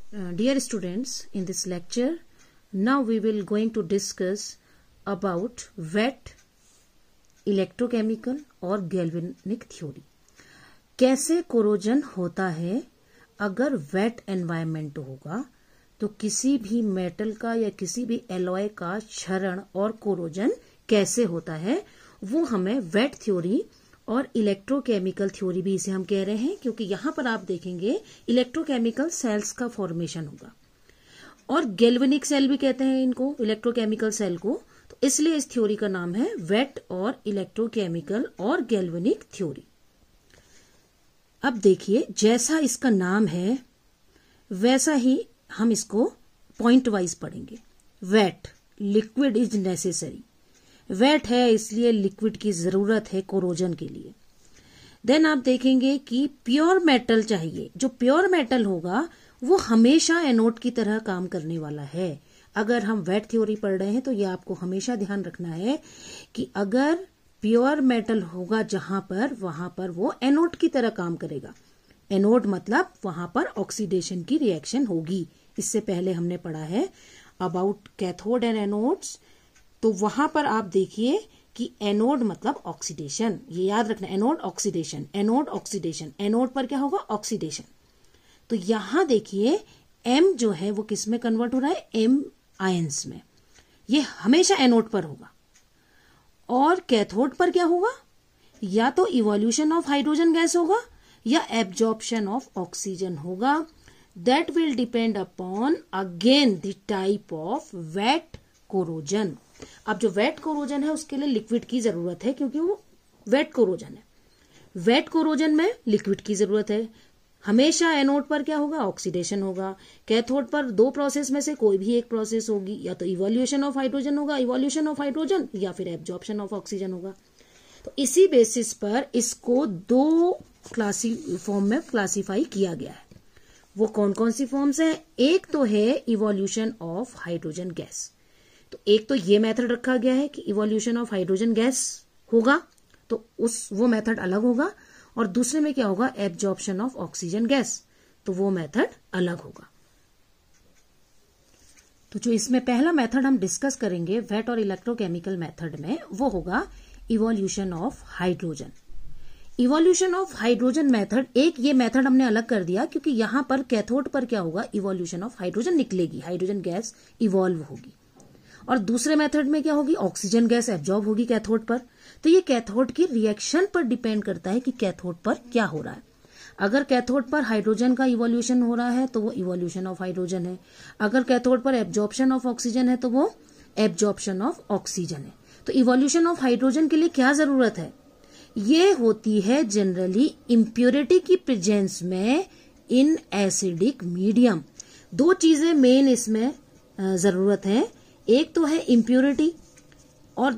Dear students, in this lecture, now we will going to discuss about wet electrochemical और galvanic theory. कैसे corrosion होता है अगर wait environment होगा तो किसी भी मेटल का या किसी भी एलॉय का क्षरण और कोरोजन कैसे होता है, वो हमें वेट थ्योरी और इलेक्ट्रोकेमिकल थ्योरी भी इसे हम कह रहे हैं, क्योंकि यहां पर आप देखेंगे इलेक्ट्रोकेमिकल सेल्स का फॉर्मेशन होगा और गैल्वेनिक सेल भी कहते हैं इनको, इलेक्ट्रोकेमिकल सेल को। तो इसलिए इस थ्योरी का नाम है वेट और इलेक्ट्रोकेमिकल और गैल्वेनिक थ्योरी। अब देखिए, जैसा इसका नाम है वैसा ही हम इसको पॉइंट वाइज पढ़ेंगे। Wet, liquid is necessary. Wet है इसलिए लिक्विड की जरूरत है कोरोजन के लिए। देन आप देखेंगे कि प्योर मेटल चाहिए। जो प्योर मेटल होगा वो हमेशा एनोड की तरह काम करने वाला है। अगर हम वेट थ्योरी पढ़ रहे हैं तो ये आपको हमेशा ध्यान रखना है कि अगर प्योर मेटल होगा जहां पर, वहां पर वो एनोड की तरह काम करेगा। एनोड मतलब वहां पर ऑक्सीडेशन की रिएक्शन होगी। इससे पहले हमने पढ़ा है अबाउट कैथोड एंड एनोड्स। तो वहां पर आप देखिए कि एनोड मतलब ऑक्सीडेशन, ये याद रखना, anode oxidation, anode oxidation, anode पर क्या होगा, ऑक्सीडेशन। तो यहां देखिए एम जो है वो किस में कन्वर्ट हो रहा है, एम आयंस में। ये हमेशा एनोड पर होगा। और कैथोड पर क्या होगा, या तो इवोल्यूशन ऑफ हाइड्रोजन गैस होगा या एब्जॉर्प्शन ऑफ ऑक्सीजन होगा। That will depend upon again the type of wet corrosion. अब जो वेट कोरोजन है उसके लिए लिक्विड की जरूरत है, क्योंकि वो वेट कोरोजन है। वेट कोरोजन में लिक्विड की जरूरत है। हमेशा एनोड पर क्या होगा, ऑक्सीडेशन होगा। कैथोड पर दो प्रोसेस में से कोई भी एक प्रोसेस होगी, या तो इवोल्यूशन ऑफ हाइड्रोजन होगा, इवोल्यूशन ऑफ हाइड्रोजन, या फिर एब्जॉर्प्शन ऑफ ऑक्सीजन होगा। तो इसी बेसिस पर इसको दो फॉर्म में क्लासिफाई किया गया है। वो कौन कौन सी फॉर्म्स है? एक तो है इवोल्यूशन ऑफ हाइड्रोजन गैस। तो एक तो ये मेथड रखा गया है कि इवोल्यूशन ऑफ हाइड्रोजन गैस होगा, तो वो मेथड अलग होगा। और दूसरे में क्या होगा, एब्जॉर्प्शन ऑफ ऑक्सीजन गैस, तो वो मेथड अलग होगा। तो जो इसमें पहला मेथड हम डिस्कस करेंगे वेट और इलेक्ट्रोकेमिकल मेथड में, वो होगा evolution of hydrogen. Evolution of hydrogen method, एक ये मेथड हमने अलग कर दिया क्योंकि यहां पर कैथोड पर क्या होगा, इवोल्यूशन ऑफ हाइड्रोजन निकलेगी, हाइड्रोजन गैस इवॉल्व होगी। और दूसरे मेथड में क्या होगी, ऑक्सीजन गैस एब्जॉर्ब होगी कैथोड पर। तो ये कैथोड की रिएक्शन पर डिपेंड करता है कि कैथोड पर क्या हो रहा है। अगर कैथोड पर हाइड्रोजन का इवोल्यूशन हो रहा है तो वो इवोल्यूशन ऑफ हाइड्रोजन है। अगर कैथोड पर एब्जॉर्प्शन ऑफ ऑक्सीजन है तो वो एब्जॉर्प्शन ऑफ ऑक्सीजन है। तो इवोल्यूशन ऑफ हाइड्रोजन के लिए क्या जरूरत है, ये होती है जनरली इम्प्योरिटी की प्रेजेंस में इन एसिडिक मीडियम। दो चीजें मेन इसमें जरूरत है। एक तो है इम्प्योरिटी और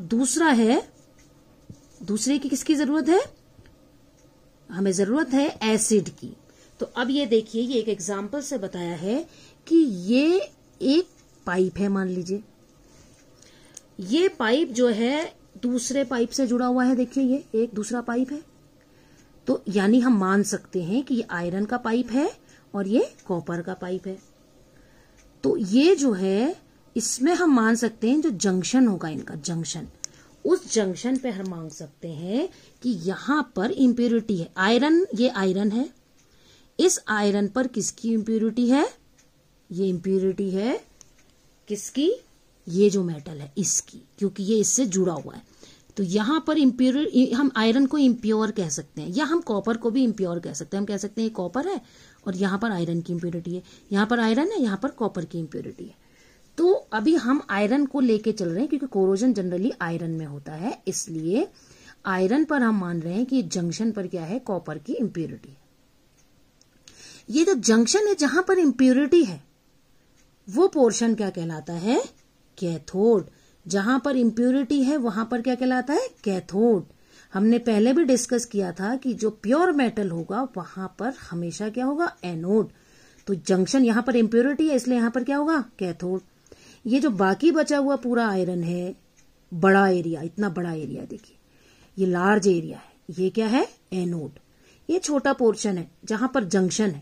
दूसरे की किसकी जरूरत है, हमें जरूरत है एसिड की। तो अब ये देखिए, ये एक एग्जांपल से बताया है कि ये एक पाइप है, मान लीजिए ये पाइप जो है दूसरे पाइप से जुड़ा हुआ है। देखिए ये एक दूसरा पाइप है, तो यानी हम मान सकते हैं कि ये आयरन का पाइप है और ये कॉपर का पाइप है। तो ये जो है इसमें हम मान सकते हैं जो जंक्शन होगा इनका, जंक्शन, उस जंक्शन पे हम मान सकते हैं कि यहां पर इंप्योरिटी है। आयरन, ये आयरन है, इस आयरन पर किसकी इंप्योरिटी है, ये इंप्योरिटी है किसकी, ये जो मेटल है इसकी, क्योंकि ये इससे जुड़ा हुआ है। तो यहां पर हम आयरन को इम्प्योर कह सकते हैं, या हम कॉपर को भी इम्प्योर कह सकते हैं। हम कह सकते हैं ये कॉपर है और यहां पर आयरन की इंप्योरिटी है, यहां पर आयरन है, यहां पर कॉपर की इंप्योरिटी है। तो अभी हम आयरन को लेके चल रहे हैं क्योंकि कोरोजन जनरली आयरन में होता है, इसलिए आयरन पर हम मान रहे हैं कि जंक्शन पर क्या है, कॉपर की इंप्योरिटी है। ये जो जंक्शन है जहां पर इंप्योरिटी है वो पोर्शन क्या कहलाता है, कैथोड। जहां पर इंप्योरिटी है वहां पर क्या कहलाता है, कैथोड। हमने पहले भी डिस्कस किया था कि जो प्योर मेटल होगा वहां पर हमेशा क्या होगा, एनोड। तो जंक्शन, यहां पर इंप्योरिटी है इसलिए यहां पर क्या होगा, कैथोड। ये जो बाकी बचा हुआ पूरा आयरन है, बड़ा एरिया, इतना बड़ा एरिया देखिए, ये लार्ज एरिया है, ये क्या है, एनोड। ये छोटा पोर्शन है जहां पर जंक्शन है,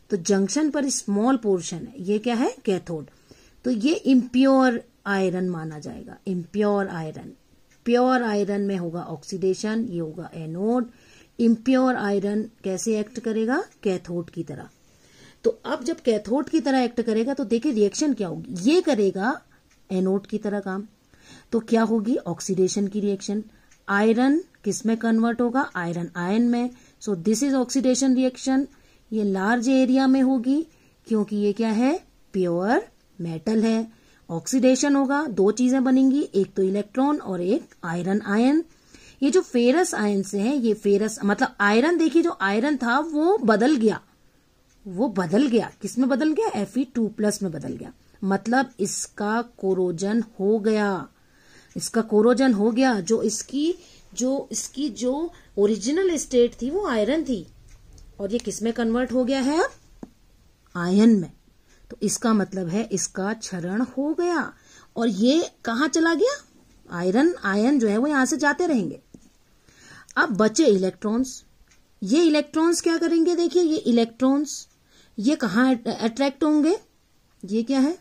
तो जंक्शन पर स्मॉल पोर्शन है, ये क्या है, कैथोड। तो ये इम्प्योर आयरन माना जाएगा, इम्प्योर आयरन। प्योर आयरन में होगा ऑक्सीडेशन, ये होगा एनोड। इम्प्योर आयरन कैसे एक्ट करेगा, कैथोड की तरह। तो अब जब कैथोड की तरह एक्ट करेगा तो देखिए रिएक्शन क्या होगी, ये करेगा एनोड की तरह काम। तो क्या होगी, ऑक्सीडेशन की रिएक्शन। आयरन किस में कन्वर्ट होगा, आयरन आयन में। So this is oxidation reaction. ये लार्ज एरिया में होगी क्योंकि ये क्या है, प्योर मेटल है। ऑक्सीडेशन होगा, दो चीजें बनेंगी, एक तो इलेक्ट्रॉन और एक आयरन आयन। ये जो फेरस आयन से है, ये फेरस मतलब आयरन, देखिए जो आयरन था वो बदल गया, वो बदल गया, किस में बदल गया, Fe2+ में बदल गया। मतलब इसका कोरोजन हो गया, इसका कोरोजन हो गया। जो इसकी जो ओरिजिनल स्टेट थी वो आयरन थी, और ये किस में कन्वर्ट हो गया है, अब आयन में। तो इसका मतलब है इसका क्षरण हो गया, और ये कहां चला गया, आयरन आयन जो है वो यहां से जाते रहेंगे। अब बचे इलेक्ट्रॉन्स। ये इलेक्ट्रॉन्स क्या करेंगे, देखिए ये इलेक्ट्रॉन्स ये कहां अट्रैक्ट होंगे, ये क्या है,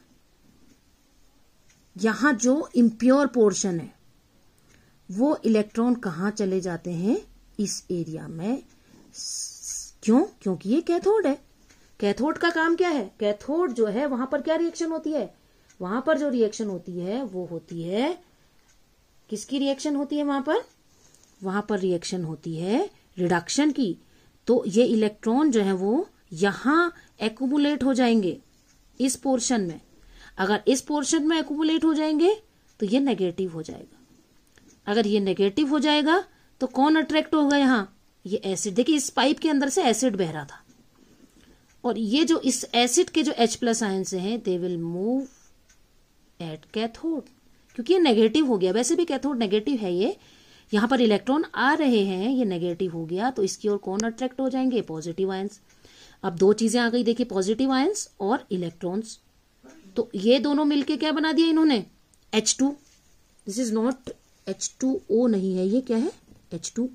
यहां जो इम्प्योर पोर्शन है वो इलेक्ट्रॉन कहां चले जाते हैं, इस एरिया में। क्यों, क्योंकि ये कैथोड है। कैथोड का काम क्या है, कैथोड जो है वहां पर क्या रिएक्शन होती है, वहां पर जो रिएक्शन होती है वो होती है, किसकी रिएक्शन होती है वहां पर रिएक्शन होती है रिडक्शन की। तो ये इलेक्ट्रॉन जो है वो यहां एक्यूमुलेट हो जाएंगे इस पोर्शन में। अगर इस पोर्शन में एक्यूमुलेट हो जाएंगे तो ये नेगेटिव हो जाएगा। अगर ये नेगेटिव हो जाएगा तो कौन अट्रैक्ट होगा, यहां ये एसिड। देखिए इस पाइप के अंदर से एसिड बह रहा था, और ये जो इस एसिड के जो H+ आयन से हैं they will move at cathode, क्योंकि ये नेगेटिव हो गया। वैसे भी कैथोड नेगेटिव है, ये यहां पर इलेक्ट्रॉन आ रहे हैं, ये नेगेटिव हो गया, तो इसकी ओर कौन अट्रैक्ट हो जाएंगे, पॉजिटिव आयंस। अब दो चीजें आ गई, देखिए पॉजिटिव आयंस और इलेक्ट्रॉन्स। तो ये दोनों मिलके क्या बना दिया इन्होंने, H2। This is not H2O नहीं है, ये क्या है, H2।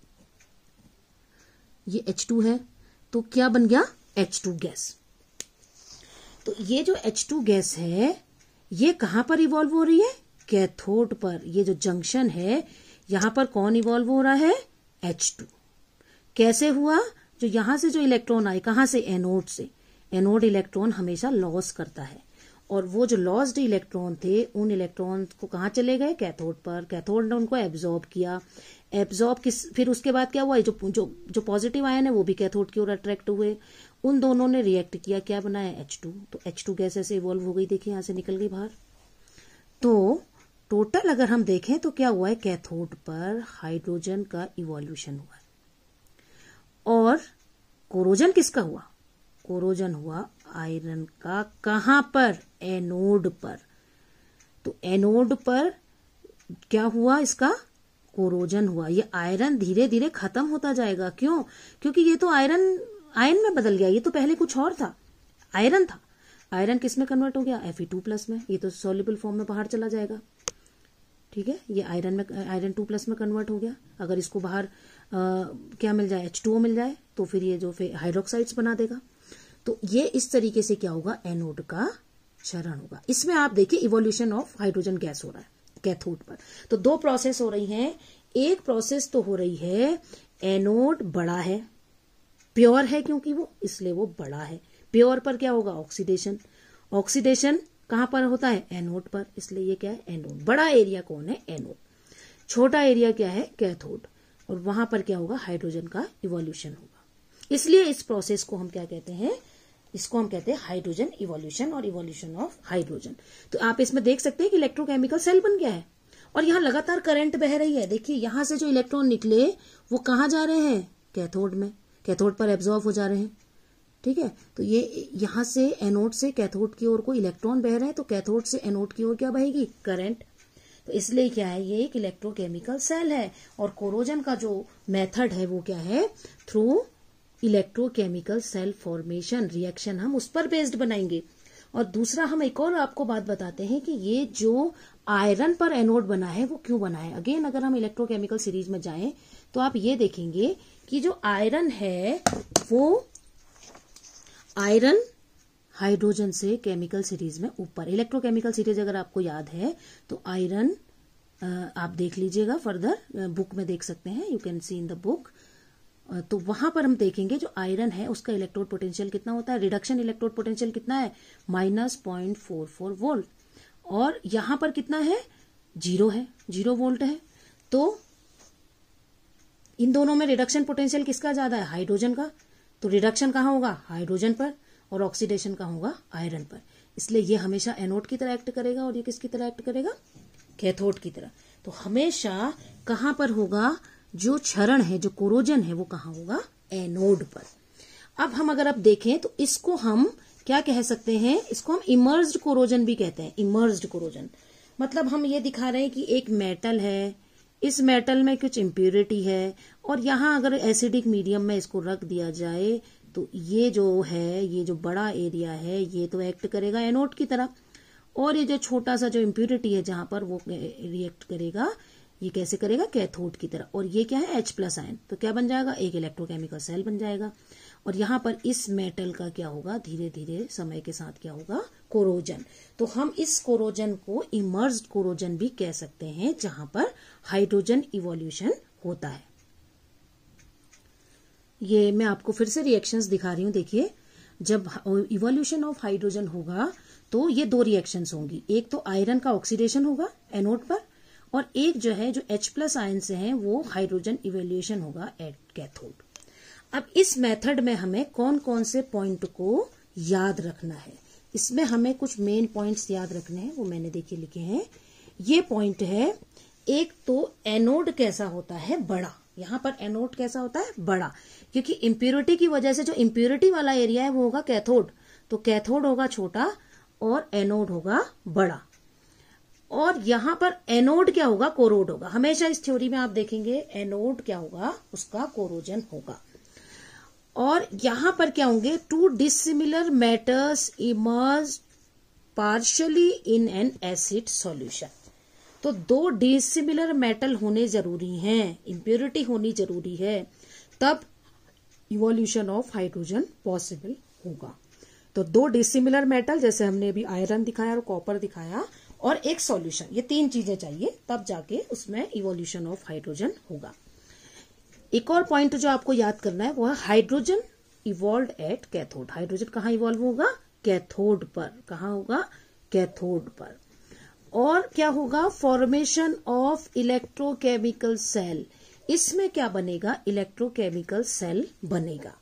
ये H2 है, तो क्या बन गया, H2 गैस। तो ये जो H2 गैस है ये कहां पर इवॉल्व हो रही है, कैथोड पर। ये जो जंक्शन है यहां पर कौन इवॉल्व हो रहा है, H2। कैसे हुआ, जो यहां से जो इलेक्ट्रॉन आए, कहां से, एनोड से। एनोड इलेक्ट्रॉन हमेशा लॉस करता है, और वो जो लॉस्ड इलेक्ट्रॉन थे उन इलेक्ट्रॉन को कहां चले गए, कैथोड पर। कैथोड ने उनको एब्जॉर्ब किया। फिर उसके बाद क्या हुआ, जो पॉजिटिव आयन है वो भी कैथोड की ओर अट्रैक्ट हुए। उन दोनों ने रिएक्ट किया, क्या बनाया, H2। तो H2 गैस ऐसे इवॉल्व हो गई, देखिए यहां से निकल गई बाहर। तो टोटल अगर हम देखें तो क्या हुआ है, कैथोड पर हाइड्रोजन का इवोल्यूशन हुआ है। और कोरोजन किसका हुआ, कोरोजन हुआ आयरन का। कहां पर, एनोड पर। तो एनोड पर क्या हुआ, इसका कोरोजन हुआ। ये आयरन धीरे धीरे खत्म होता जाएगा। क्यों, क्योंकि ये तो आयन में बदल गया, ये तो पहले कुछ और था, आयरन था। आयरन किस में कन्वर्ट हो गया, Fe2+ में। ये तो सॉल्युबल फॉर्म में बाहर चला जाएगा, ठीक है। ये आयरन 2+ में कन्वर्ट हो गया। अगर इसको बाहर क्या मिल जाए, H2O मिल जाए, तो फिर ये जो हाइड्रोक्साइड्स बना देगा। तो ये इस तरीके से क्या होगा, एनोड का क्षरण होगा। इसमें आप देखिए इवोल्यूशन ऑफ हाइड्रोजन गैस हो रहा है कैथोड पर। तो दो प्रोसेस हो रही हैं। एक प्रोसेस तो हो रही है, एनोड बड़ा है, प्योर है क्योंकि वो, इसलिए वो बड़ा है। प्योर पर क्या होगा, ऑक्सीडेशन। ऑक्सीडेशन कहां पर होता है, एनोड पर, इसलिए ये क्या है, एनोड। बड़ा एरिया कौन है, एनोड। छोटा एरिया क्या है, कैथोड। और वहां पर क्या होगा, हाइड्रोजन का इवोल्यूशन होगा। इसलिए इस प्रोसेस को हम क्या कहते हैं, इसको हम कहते हैं हाइड्रोजन इवोल्यूशन और इवोल्यूशन ऑफ हाइड्रोजन। तो आप इसमें देख सकते हैं कि इलेक्ट्रोकेमिकल सेल बन गया है, और यहां लगातार करंट बह रही है। देखिए यहां से जो इलेक्ट्रॉन निकले वो कहां जा रहे हैं, कैथोड में। कैथोड पर एब्जॉर्ब हो जा रहे हैं, ठीक है। तो ये यहां से एनोड से कैथोड की ओर को इलेक्ट्रॉन बह रहे हैं, तो कैथोड से एनोड की ओर क्या बहेगी, करंट। तो इसलिए क्या है, ये एक इलेक्ट्रोकेमिकल सेल है। और कोरोजन का जो मेथड है वो क्या है, through electrochemical cell formation reaction, हम उस पर बेस्ड बनाएंगे। और दूसरा हम एक और आपको बात बताते हैं कि ये जो आयरन पर एनोड बना है वो क्यों बना है। अगेन अगर हम इलेक्ट्रोकेमिकल सीरीज में जाएं तो आप ये देखेंगे कि जो आयरन है वो आयरन हाइड्रोजन से केमिकल सीरीज में ऊपर, इलेक्ट्रोकेमिकल सीरीज अगर आपको याद है तो आयरन आप देख लीजिएगा, फर्दर बुक में देख सकते हैं, you can see in the book. तो वहां पर हम देखेंगे जो आयरन है उसका इलेक्ट्रोड पोटेंशियल कितना होता है, रिडक्शन इलेक्ट्रोड पोटेंशियल कितना है, -0.44 वोल्ट, और यहां पर कितना है, 0 है, 0 वोल्ट है। तो इन दोनों में रिडक्शन पोटेंशियल किसका ज्यादा है, हाइड्रोजन का। तो रिडक्शन कहाँ होगा, हाइड्रोजन पर, और ऑक्सीडेशन कहाँ होगा, आयरन पर। इसलिए ये हमेशा एनोड की तरह एक्ट करेगा और ये किसकी तरह एक्ट करेगा, कैथोड की तरह। तो हमेशा कहां पर होगा, जो क्षरण है, जो कोरोजन है, वो कहां होगा, एनोड पर। अब हम अगर अब देखें तो इसको हम क्या कह सकते हैं, इसको हम इमर्ज्ड कोरोजन भी कहते हैं। इमर्ज्ड कोरोजन मतलब हम ये दिखा रहे हैं कि एक मेटल है, इस मेटल में कुछ इम्प्योरिटी है, और यहां अगर एसिडिक मीडियम में इसको रख दिया जाए तो ये जो है, ये जो बड़ा एरिया है, ये तो एक्ट करेगा एनोड की तरह, और ये जो छोटा सा जो इम्प्योरिटी है जहां पर, वो रिएक्ट करेगा, ये कैसे करेगा, कैथोड की तरह। और ये क्या है, H+ आयन, तो क्या बन जाएगा, एक इलेक्ट्रोकेमिकल सेल बन जाएगा। और यहां पर इस मेटल का क्या होगा, धीरे धीरे समय के साथ क्या होगा, कोरोजन। तो हम इस कोरोजन को इमर्ज्ड कोरोजन भी कह सकते हैं, जहां पर हाइड्रोजन इवोल्यूशन होता है। ये मैं आपको फिर से रिएक्शंस दिखा रही हूं, देखिए। जब इवोल्यूशन ऑफ हाइड्रोजन होगा तो ये 2 रिएक्शंस होंगी, एक तो आयरन का ऑक्सीडेशन होगा एनोड पर, और एक जो है, जो H+ आयन से है, वो हाइड्रोजन इवोल्यूशन होगा एट कैथोड। अब इस मेथड में हमें कौन कौन से पॉइंट को याद रखना है, इसमें हमें कुछ मेन पॉइंट्स याद रखने हैं, वो मैंने देखिए लिखे हैं। ये पॉइंट है, एक तो एनोड कैसा होता है, बड़ा। यहां पर एनोड कैसा होता है, बड़ा, क्योंकि इम्प्योरिटी की वजह से जो इम्प्योरिटी वाला एरिया है वो होगा कैथोड, तो कैथोड होगा छोटा और एनोड होगा बड़ा। और यहां पर एनोड क्या होगा, कोरोड होगा। हमेशा इस थ्योरी में आप देखेंगे एनोड क्या होगा, उसका कोरोजन होगा। और यहां पर क्या होंगे, 2 dissimilar metals emerge partially in an acid solution. तो 2 डिसिमिलर मेटल होने जरूरी हैं, इम्प्योरिटी होनी जरूरी है, तब इवोल्यूशन ऑफ हाइड्रोजन पॉसिबल होगा। तो 2 डिसिमिलर मेटल, जैसे हमने अभी आयरन दिखाया और कॉपर दिखाया, और एक सॉल्यूशन, ये 3 चीजें चाहिए, तब जाके उसमें इवोल्यूशन ऑफ हाइड्रोजन होगा। एक और पॉइंट जो आपको याद करना है वो है hydrogen evolve at cathode. Hydrogen कहाँ इवॉल्व होगा, कैथोड पर। कहाँ होगा, कैथोड पर। और क्या होगा, फॉर्मेशन ऑफ इलेक्ट्रोकेमिकल सेल। इसमें क्या बनेगा, इलेक्ट्रोकेमिकल सेल बनेगा।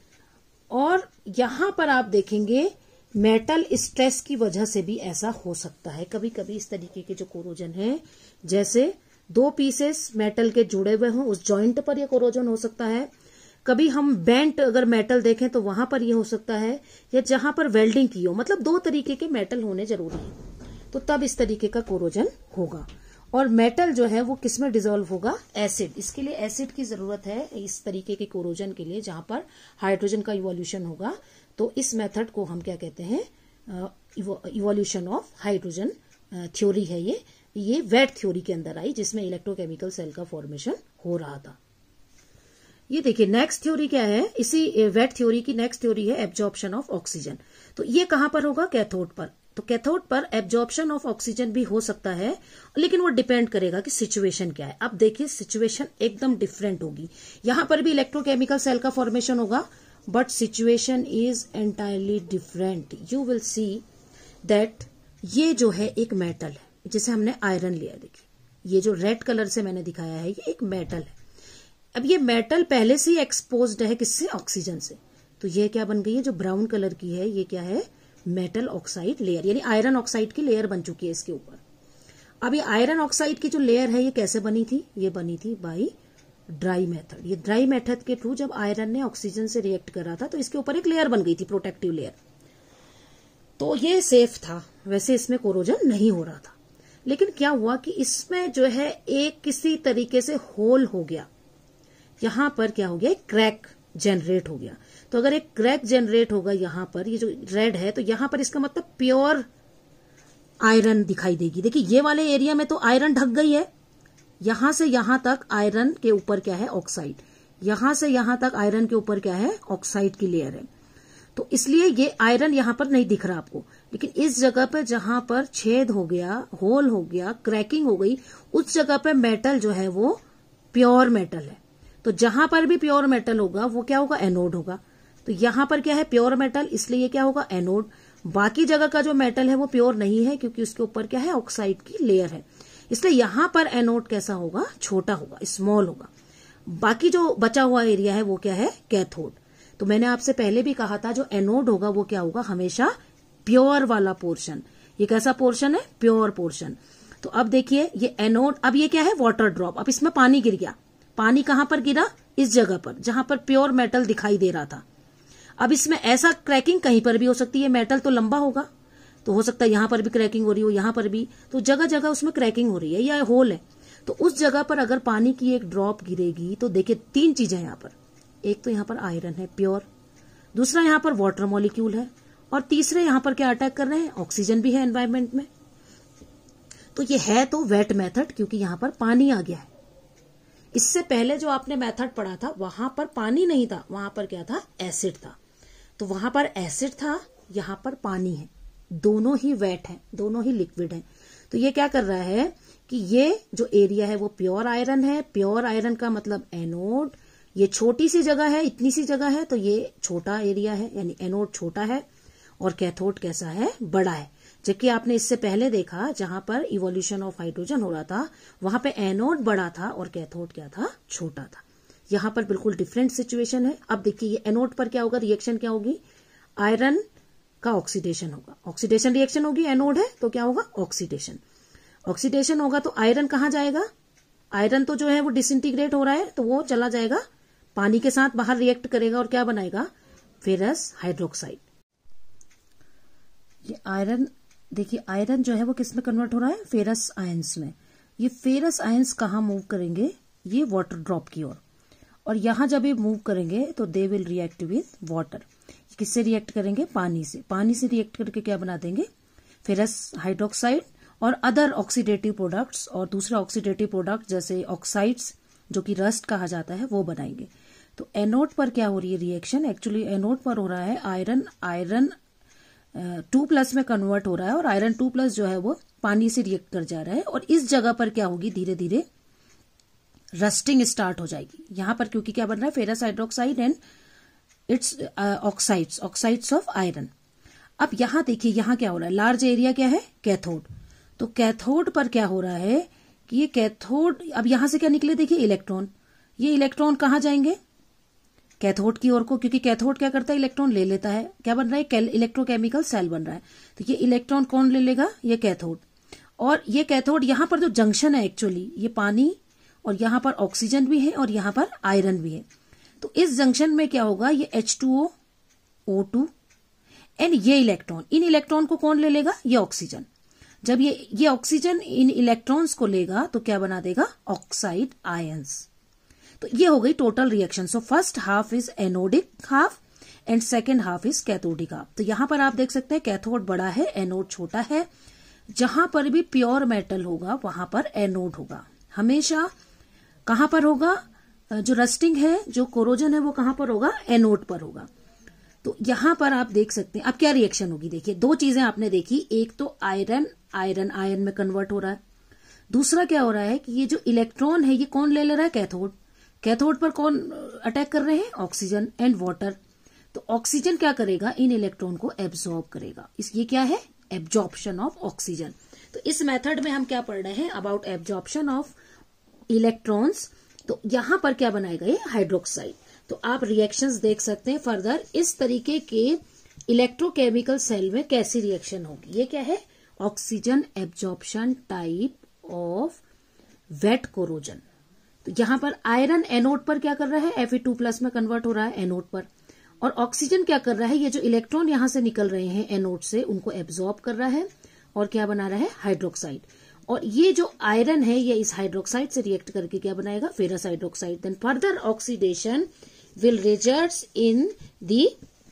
और यहां पर आप देखेंगे मेटल स्ट्रेस की वजह से भी ऐसा हो सकता है। कभी कभी इस तरीके के जो कोरोजन है, जैसे 2 पीसेस मेटल के जुड़े हुए हों, उस जॉइंट पर यह कोरोजन हो सकता है। कभी हम बेंट अगर मेटल देखें तो वहां पर यह हो सकता है, या जहां पर वेल्डिंग की हो, मतलब 2 तरीके के मेटल होने जरूरी है, तो तब इस तरीके का कोरोजन होगा। और मेटल जो है वो किसमें डिसॉल्व होगा, एसिड। इसके लिए एसिड की जरूरत है इस तरीके के कोरोजन के लिए, जहां पर हाइड्रोजन का इवोल्यूशन होगा। तो इस मेथड को हम क्या कहते हैं, इवोल्यूशन ऑफ हाइड्रोजन थ्योरी है। ये वेट थ्योरी के अंदर आई, जिसमें इलेक्ट्रोकेमिकल सेल का फॉर्मेशन हो रहा था। ये देखिए नेक्स्ट थ्योरी क्या है, इसी वेट थ्योरी की नेक्स्ट थ्योरी है एब्जॉर्प्शन ऑफ ऑक्सीजन। तो ये कहां पर होगा, कैथोड पर। तो कैथोड पर एब्जॉर्प्शन ऑफ ऑक्सीजन भी हो सकता है, लेकिन वो डिपेंड करेगा कि सिचुएशन क्या है। अब देखिए सिचुएशन एकदम डिफरेंट होगी। यहां पर भी इलेक्ट्रोकेमिकल सेल का फॉर्मेशन होगा, but situation is entirely different. You will see that ये जो है एक मेटल है, जिसे हमने आयरन लिया। देखिए ये जो रेड कलर से मैंने दिखाया है, ये एक मेटल है। अब ये मेटल पहले से ही एक्सपोज्ड है किससे, ऑक्सीजन से। तो ये क्या बन गई है, जो ब्राउन कलर की है, ये क्या है, मेटल ऑक्साइड लेयर, यानी आयरन ऑक्साइड की लेयर बन चुकी है इसके ऊपर। अब ये आयरन ऑक्साइड की जो लेयर है, ये कैसे बनी थी, ये बनी थी बाई ड्राई मेथड। ये ड्राई मेथड के थ्रू जब आयरन ने ऑक्सीजन से रिएक्ट करा था, तो इसके ऊपर एक लेयर बन गई थी, प्रोटेक्टिव लेयर। तो ये सेफ था, वैसे इसमें कोरोजन नहीं हो रहा था। लेकिन क्या हुआ कि इसमें जो है एक किसी तरीके से होल हो गया, यहां पर क्या हो गया, क्रैक जनरेट हो गया। तो अगर एक क्रैक जनरेट होगा यहां पर, ये जो रेड है, तो यहां पर इसका मतलब प्योर आयरन दिखाई देगी। देखिए ये वाले एरिया में तो आयरन ढक गई है, यहां से यहां तक आयरन के ऊपर क्या है, ऑक्साइड। यहां से यहां तक आयरन के ऊपर क्या है, ऑक्साइड की लेयर है। तो इसलिए ये आयरन यहां पर नहीं दिख रहा आपको, लेकिन इस जगह पे जहां पर छेद हो गया, होल हो गया, क्रैकिंग हो गई, उस जगह पे मेटल जो है वो प्योर मेटल है। तो जहां पर भी प्योर मेटल होगा वो क्या होगा, एनोड होगा। तो यहां पर क्या है, प्योर मेटल, इसलिए ये क्या होगा, एनोड। बाकी जगह का जो मेटल है वो प्योर नहीं है, क्योंकि उसके ऊपर क्या है, ऑक्साइड की लेयर है, इसलिए यहां पर एनोड कैसा होगा, छोटा होगा, स्मॉल होगा। बाकी जो बचा हुआ एरिया है वो क्या है, कैथोड। तो मैंने आपसे पहले भी कहा था जो एनोड होगा वो क्या होगा, हमेशा प्योर वाला पोर्शन। ये कैसा पोर्शन है, प्योर पोर्शन। तो अब देखिए ये एनोड, अब ये क्या है, वाटर ड्रॉप। अब इसमें पानी गिर गया, पानी कहां पर गिरा, इस जगह पर जहां पर प्योर मेटल दिखाई दे रहा था। अब इसमें ऐसा क्रैकिंग कहीं पर भी हो सकती है, मेटल तो लंबा होगा, तो हो सकता है यहां पर भी क्रैकिंग हो रही हो, यहां पर भी, तो जगह जगह उसमें क्रैकिंग हो रही है या होल है। तो उस जगह पर अगर पानी की एक ड्रॉप गिरेगी तो देखिए 3 चीजें यहां पर, एक तो यहां पर आयरन है प्योर, दूसरा यहां पर वाटर मॉलिक्यूल है, और तीसरे यहां पर क्या अटैक कर रहे हैं, ऑक्सीजन भी है एनवायरमेंट में। तो ये है तो वेट मेथड, क्योंकि यहां पर पानी आ गया है। इससे पहले जो आपने मेथड पढ़ा था वहां पर पानी नहीं था, वहां पर क्या था, एसिड था। तो वहां पर एसिड था, यहां पर पानी है, दोनों ही वेट है, दोनों ही लिक्विड है। तो ये क्या कर रहा है कि ये जो एरिया है वो प्योर आयरन है, प्योर आयरन का मतलब एनोड, ये छोटी सी जगह है, इतनी सी जगह है, तो ये छोटा एरिया है, यानी एनोड छोटा है, और कैथोड कैसा है, बड़ा है। जबकि आपने इससे पहले देखा जहां पर इवोल्यूशन ऑफ हाइड्रोजन हो रहा था वहां पे एनोड बड़ा था और कैथोड क्या था, छोटा था। यहां पर बिल्कुल डिफरेंट सिचुएशन है। अब देखिए ये एनोड पर क्या होगा, रिएक्शन क्या होगी, आयरन का ऑक्सीडेशन होगा, ऑक्सीडेशन रिएक्शन होगी, एनोड है तो क्या होगा, ऑक्सीडेशन। ऑक्सीडेशन होगा तो आयरन कहां जाएगा, आयरन तो जो है वो डिसइंटीग्रेट हो रहा है, तो वो चला जाएगा पानी के साथ, बाहर रिएक्ट करेगा और क्या बनाएगा, फेरस हाइड्रोक्साइड। ये आयरन देखिए, आयरन जो है वो किस में कन्वर्ट हो रहा है, फेरस आयंस में। ये फेरस आयंस कहाँ मूव करेंगे, ये वाटर ड्रॉप की ओर, और यहां जब ये मूव करेंगे तो they will react with water. किससे रिएक्ट करेंगे, पानी से। पानी से रिएक्ट करके क्या बना देंगे, फेरस हाइड्रोक्साइड और अदर ऑक्सीडेटिव प्रोडक्ट्स, और दूसरा ऑक्सीडेटिव प्रोडक्ट जैसे ऑक्साइड्स जो कि रस्ट कहा जाता है वो बनाएंगे। तो एनोड पर क्या हो रही है रिएक्शन, एक्चुअली एनोड पर हो रहा है आयरन 2+ में कन्वर्ट हो रहा है, और आयरन 2+ जो है वो पानी से रिएक्ट कर जा रहा है, और इस जगह पर क्या होगी, धीरे धीरे रस्टिंग स्टार्ट हो जाएगी यहां पर, क्योंकि क्या बन रहा है, ferrous hydroxide and its oxides of iron. अब यहां देखिए यहां क्या हो रहा है, लार्ज एरिया क्या है, कैथोड। तो कैथोड पर क्या हो रहा है कि ये कैथोड, अब यहां से क्या निकले, देखिए इलेक्ट्रॉन, ये इलेक्ट्रॉन कहां जाएंगे, कैथोड की ओर को, क्योंकि कैथोड क्या करता है, इलेक्ट्रॉन ले लेता है। क्या बन रहा है, इलेक्ट्रोकेमिकल सेल बन रहा है, तो ये इलेक्ट्रॉन कौन ले लेगा, ये कैथोड। और ये कैथोड यहां पर जो जंक्शन है, एक्चुअली ये पानी, और यहां पर ऑक्सीजन भी है और यहां पर आयरन भी है। तो इस जंक्शन में क्या होगा, ये H2O O2 एंड ये इलेक्ट्रॉन, इन इलेक्ट्रॉन को कौन ले लेगा, ये ऑक्सीजन। जब ये ऑक्सीजन इन इलेक्ट्रॉन्स को लेगा तो क्या बना देगा, ऑक्साइड आयंस। तो ये हो गई total reaction. So first half is anodic half and second half is cathodic half. तो यहां पर आप देख सकते हैं कैथोड बड़ा है, एनोड छोटा है। जहां पर भी प्योर मेटल होगा वहां पर एनोड होगा हमेशा। कहां पर होगा, जो रस्टिंग है, जो कोरोजन है, वो कहां पर होगा, एनोड पर होगा। तो यहां पर आप देख सकते हैं अब क्या रिएक्शन होगी। देखिए 2 चीजें आपने देखी, एक तो आयरन में कन्वर्ट हो रहा है, दूसरा क्या हो रहा है कि ये जो इलेक्ट्रॉन है ये कौन ले ले रहा है, कैथोड। कैथोड पर कौन अटैक कर रहे हैं, ऑक्सीजन एंड वाटर। तो ऑक्सीजन क्या करेगा, इन इलेक्ट्रॉन को एब्जॉर्ब करेगा। ये क्या है, एब्जॉर्प्शन ऑफ ऑक्सीजन। तो इस मेथड में हम क्या पढ़ रहे हैं, अबाउट एब्जॉर्प्शन ऑफ इलेक्ट्रॉन्स। तो यहां पर क्या बनाएगा, ये हाइड्रोक्साइड। तो आप रिएक्शंस देख सकते हैं फर्दर, इस तरीके के इलेक्ट्रोकेमिकल सेल में कैसी रिएक्शन होगी। ये क्या है, oxygen absorption type of wet corrosion. तो यहां पर आयरन एनोड पर क्या कर रहा है, Fe2+ में कन्वर्ट हो रहा है एनोड पर, और ऑक्सीजन क्या कर रहा है, ये जो इलेक्ट्रॉन यहां से निकल रहे हैं एनोड से उनको एब्जॉर्ब कर रहा है और क्या बना रहा है, हाइड्रोक्साइड। और ये जो आयरन है ये इस हाइड्रोक्साइड से रिएक्ट करके क्या बनाएगा, ferrous hydroxide. Then further oxidation will results in the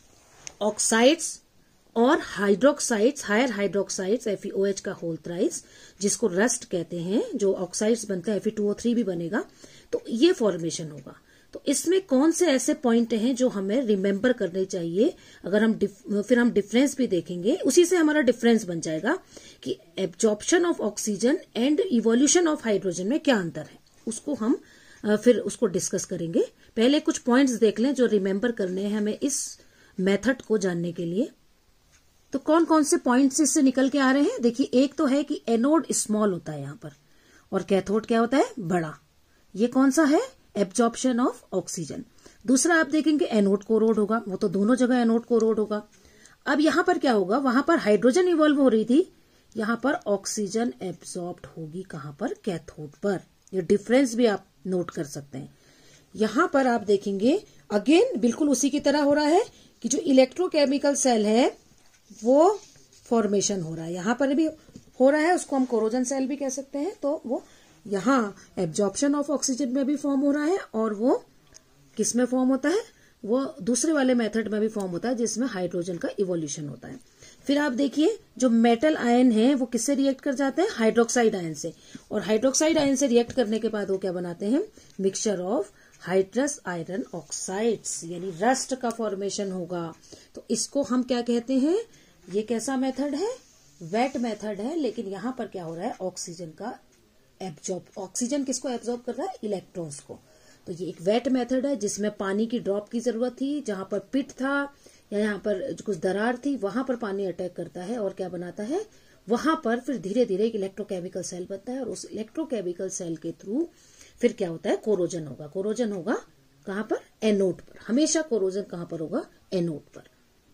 oxides और हाइड्रोक्साइड्स, हायर हाइड्रोक्साइड्स FeOH का होल थ्राइस, जिसको रस्ट कहते हैं। जो ऑक्साइड्स बनते हैं Fe2O3 भी बनेगा, तो ये फॉर्मेशन होगा। तो इसमें कौन से ऐसे पॉइंट हैं जो हमें रिमेम्बर करने चाहिए, अगर हम फिर हम डिफरेंस भी देखेंगे, उसी से हमारा डिफरेंस बन जाएगा कि absorption of oxygen and evolution of hydrogen में क्या अंतर है, उसको हम फिर उसको डिस्कस करेंगे। पहले कुछ पॉइंट्स देख लें जो रिमेम्बर करने हैं हमें इस मेथड को जानने के लिए। तो कौन कौन से पॉइंट्स इससे निकल के आ रहे हैं, देखिए एक तो है कि एनोड स्मॉल होता है यहाँ पर और कैथोड क्या होता है, बड़ा। ये कौन सा है, एब्जॉर्प्शन ऑफ ऑक्सीजन। दूसरा आप देखेंगे एनोड कोरोड होगा, वो तो दोनों जगह एनोड कोरोड होगा। अब यहां पर क्या होगा, वहां पर हाइड्रोजन इवॉल्व हो रही थी, यहां पर ऑक्सीजन एब्जॉर्ब्ड होगी कहां पर, कैथोड पर। ये डिफरेंस भी आप नोट कर सकते हैं। यहां पर आप देखेंगे अगेन बिल्कुल उसी की तरह हो रहा है कि जो इलेक्ट्रोकेमिकल सेल है वो फॉर्मेशन हो रहा है, यहां पर भी हो रहा है, उसको हम कोरोजन सेल भी कह सकते हैं। तो वो यहाँ एब्जॉर्प्शन ऑफ ऑक्सीजन में भी फॉर्म हो रहा है और वो किस में फॉर्म होता है, वो दूसरे वाले मेथड में भी फॉर्म होता है जिसमें हाइड्रोजन का इवोल्यूशन होता है। फिर आप देखिए जो मेटल आयन है वो किससे रिएक्ट कर जाते हैं, हाइड्रोक्साइड आयन से, और हाइड्रोक्साइड आयन से रिएक्ट करने के बाद वो क्या बनाते हैं, mixture of hydrous iron oxides, यानी रस्ट का फॉर्मेशन होगा। तो इसको हम क्या कहते हैं, ये कैसा मेथड है, वेट मेथड है। लेकिन यहां पर क्या हो रहा है, ऑक्सीजन का एब्जॉर्ब, ऑक्सीजन किसको एब्जॉर्ब कर रहा है, इलेक्ट्रॉन्स को। तो ये एक वेट मेथड है जिसमें पानी की ड्रॉप की जरूरत थी, जहां पर पिट था या यहाँ पर कुछ दरार थी वहां पर पानी अटैक करता है और क्या बनाता है, वहां पर फिर धीरे धीरे एक इलेक्ट्रोकेमिकल सेल बनता है और उस इलेक्ट्रोकेमिकल सेल के थ्रू फिर क्या होता है, कोरोजन होगा। कोरोजन होगा कहां पर, एनोड पर। हमेशा कोरोजन कहां पर होगा, एनोड पर।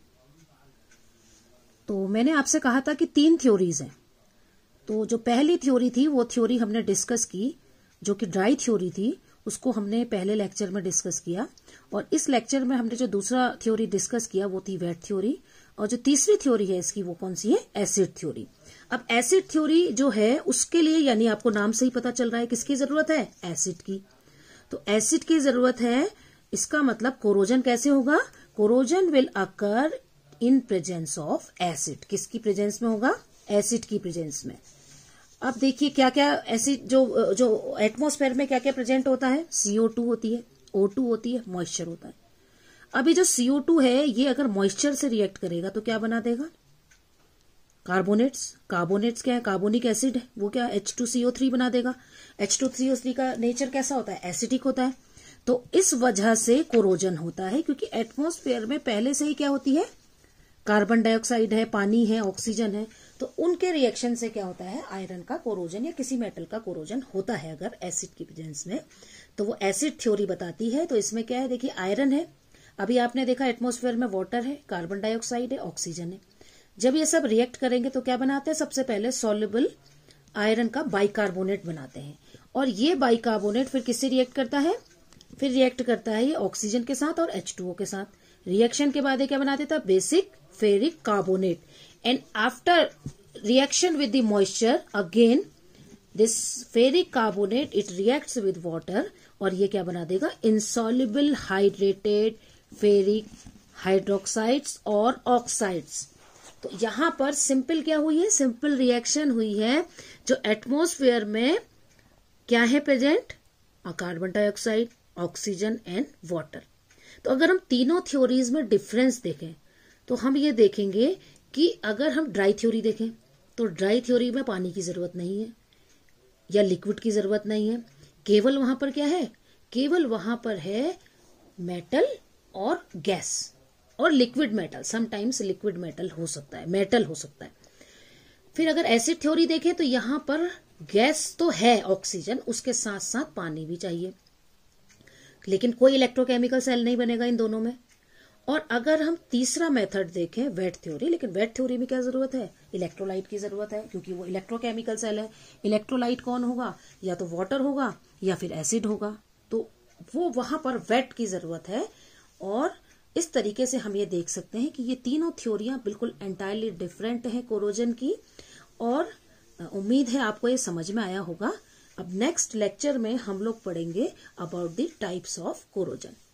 तो मैंने आपसे कहा था कि 3 थ्योरीज हैं। तो जो पहली थ्योरी थी वो थ्योरी हमने डिस्कस की, जो कि ड्राई थ्योरी थी, उसको हमने पहले लेक्चर में डिस्कस किया। और इस लेक्चर में हमने जो दूसरा थ्योरी डिस्कस किया वो थी वेट थ्योरी, और जो तीसरी थ्योरी है इसकी वो कौन सी है, एसिड थ्योरी। अब एसिड थ्योरी जो है उसके लिए, यानी आपको नाम से ही पता चल रहा है किसकी जरूरत है, एसिड की। तो एसिड की जरूरत है, इसका मतलब कोरोजन कैसे होगा, corrosion will occur in presence of acid. किसकी प्रेजेंस में होगा, एसिड की प्रेजेंस में। अब देखिए क्या क्या एसिड जो एटमॉस्फेयर में क्या क्या प्रेजेंट होता है, CO2 होती है, O2 होती है, मॉइस्चर होता है। अभी जो CO2 है ये अगर मॉइस्चर से रिएक्ट करेगा तो क्या बना देगा, कार्बोनेट्स। कार्बोनेट्स क्या है, कार्बोनिक एसिड है, वो क्या H2CO3 बना देगा। H2CO3 का नेचर कैसा होता है, एसिडिक होता है। तो इस वजह से कोरोजन होता है, क्योंकि एटमॉस्फेयर में पहले से ही क्या होती है, कार्बन डाइऑक्साइड है, पानी है, ऑक्सीजन है। तो उनके रिएक्शन से क्या होता है, आयरन का कोरोजन या किसी मेटल का कोरोजन होता है अगर एसिड की प्रेजेंस में। तो वो एसिड थ्योरी बताती है। तो इसमें क्या है, देखिए आयरन है, अभी आपने देखा एटमॉस्फेयर में वाटर है, कार्बन डाइऑक्साइड है, ऑक्सीजन है। जब ये सब रिएक्ट करेंगे तो क्या बनाते हैं, सबसे पहले सॉल्युबल आयरन का बाइकार्बोनेट बनाते हैं। और ये बाइकार्बोनेट फिर किससे रिएक्ट करता है, फिर रिएक्ट करता है ये ऑक्सीजन के साथ और H2O के साथ। रिएक्शन के बाद ये क्या बना देता है, basic ferric carbonate. And after reaction with the moisture, again this ferric carbonate it reacts with water और ये क्या बना देगा, insoluble hydrated ferric hydroxides और oxides। तो यहां पर सिंपल क्या हुई है, सिंपल रिएक्शन हुई है। जो एटमॉस्फेयर में क्या है present, carbon dioxide, oxygen and water. तो अगर हम तीनों थ्योरीज में डिफरेंस देखें तो हम ये देखेंगे कि अगर हम ड्राई थ्योरी देखें तो ड्राई थ्योरी में पानी की जरूरत नहीं है या लिक्विड की जरूरत नहीं है, केवल वहां पर क्या है, केवल वहां पर है मेटल और गैस और liquid metal. Sometimes liquid metal हो सकता है, मेटल हो सकता है। फिर अगर एसिड थ्योरी देखें तो यहां पर गैस तो है ऑक्सीजन, उसके साथ साथ पानी भी चाहिए, लेकिन कोई इलेक्ट्रोकेमिकल सेल नहीं बनेगा इन दोनों में। और अगर हम तीसरा मेथड देखें वेट थ्योरी, लेकिन वेट थ्योरी में क्या जरूरत है, इलेक्ट्रोलाइट की जरूरत है, क्योंकि वो इलेक्ट्रोकेमिकल सेल है। इलेक्ट्रोलाइट कौन होगा, या तो वाटर होगा या फिर एसिड होगा। तो वो वहां पर वेट की जरूरत है। और इस तरीके से हम ये देख सकते हैं कि ये तीनों थ्योरियां बिल्कुल एंटायरली डिफरेंट हैं कोरोजन की। और उम्मीद है आपको ये समझ में आया होगा। अब नेक्स्ट लेक्चर में हम लोग पढ़ेंगे about the types of corrosion.